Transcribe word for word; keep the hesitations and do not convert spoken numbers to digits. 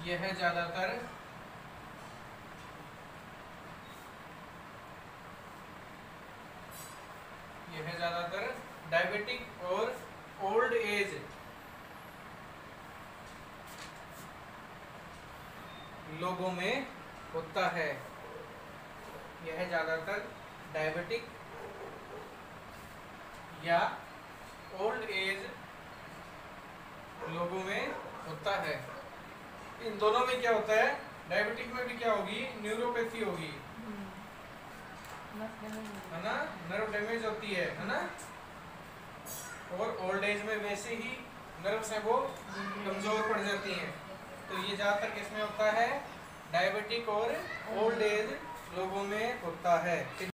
यह ज्यादातर यह ज्यादातर डायबिटिक और ओल्ड एज लोगों में होता है। यह ज्यादातर डायबिटिक या ओल्ड एज लोगों में होता है। इन दोनों में क्या होता है, डायबिटिक में भी क्या होगी, न्यूरोपैथी होगी, है ना, नर्व डैमेज होती है है ना। और ओल्ड एज में वैसे ही नर्व्स हैं वो कमजोर पड़ जाती हैं। तो ये ज्यादातर किसमें होता है, डायबिटिक और ओल्ड एज लोगों में होता है।